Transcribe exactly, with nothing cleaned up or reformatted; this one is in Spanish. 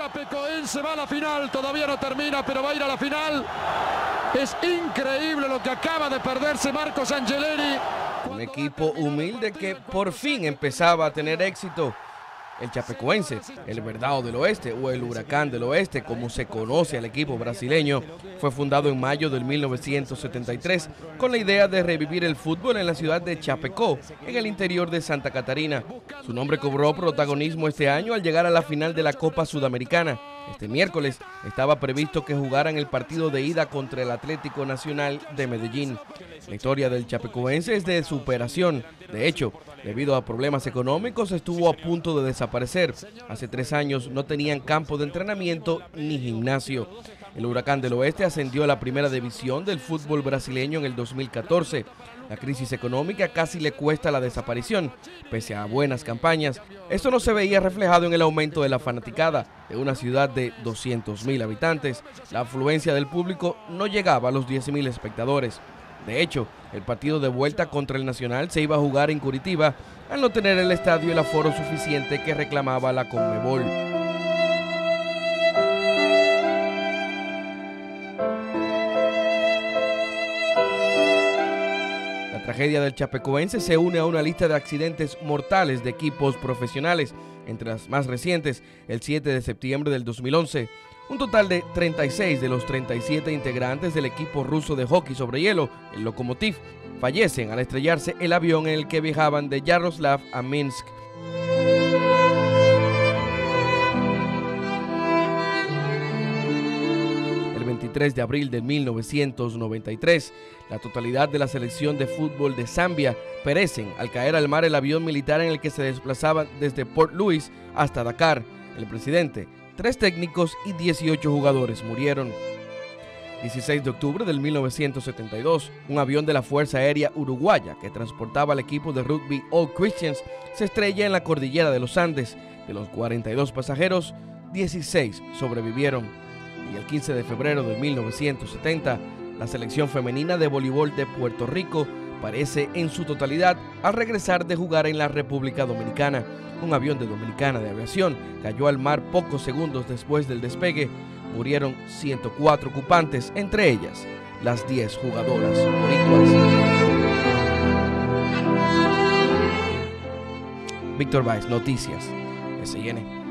Chapecoense va a la final, todavía no termina, pero va a ir a la final. Es increíble lo que acaba de perderse Marcos Angelelli. Un equipo humilde que por fin empezaba a tener éxito. El Chapecoense, el Verdao del Oeste o el Huracán del Oeste, como se conoce al equipo brasileño, fue fundado en mayo de mil novecientos setenta y tres con la idea de revivir el fútbol en la ciudad de Chapecó, en el interior de Santa Catarina. Su nombre cobró protagonismo este año al llegar a la final de la Copa Sudamericana. Este miércoles estaba previsto que jugaran el partido de ida contra el Atlético Nacional de Medellín. La historia del Chapecoense es de superación. De hecho, debido a problemas económicos, estuvo a punto de desaparecer. Hace tres años no tenían campo de entrenamiento ni gimnasio. El Huracán del Oeste ascendió a la primera división del fútbol brasileño en el dos mil catorce. La crisis económica casi le cuesta la desaparición. Pese a buenas campañas, esto no se veía reflejado en el aumento de la fanaticada. De una ciudad de doscientos mil habitantes, la afluencia del público no llegaba a los diez mil espectadores. De hecho, el partido de vuelta contra el Nacional se iba a jugar en Curitiba al no tener el estadio el aforo suficiente que reclamaba la Conmebol. La tragedia del Chapecoense se une a una lista de accidentes mortales de equipos profesionales, entre las más recientes, el siete de septiembre del dos mil once. Un total de treinta y seis de los treinta y siete integrantes del equipo ruso de hockey sobre hielo, el Lokomotiv, fallecen al estrellarse el avión en el que viajaban de Yaroslav a Minsk. El veintitrés de abril de mil novecientos noventa y tres, la totalidad de la selección de fútbol de Zambia perecen al caer al mar el avión militar en el que se desplazaban desde Port Louis hasta Dakar. El presidente, tres técnicos y dieciocho jugadores murieron. dieciséis de octubre del mil novecientos setenta y dos, un avión de la Fuerza Aérea Uruguaya que transportaba al equipo de rugby All Christians se estrella en la cordillera de los Andes. De los cuarenta y dos pasajeros, dieciséis sobrevivieron. Y el quince de febrero de mil novecientos setenta, la selección femenina de voleibol de Puerto Rico parece en su totalidad al regresar de jugar en la República Dominicana. Un avión de Dominicana de Aviación cayó al mar pocos segundos después del despegue. Murieron ciento cuatro ocupantes, entre ellas las diez jugadoras boricuas. Víctor Báez, Noticias S I N.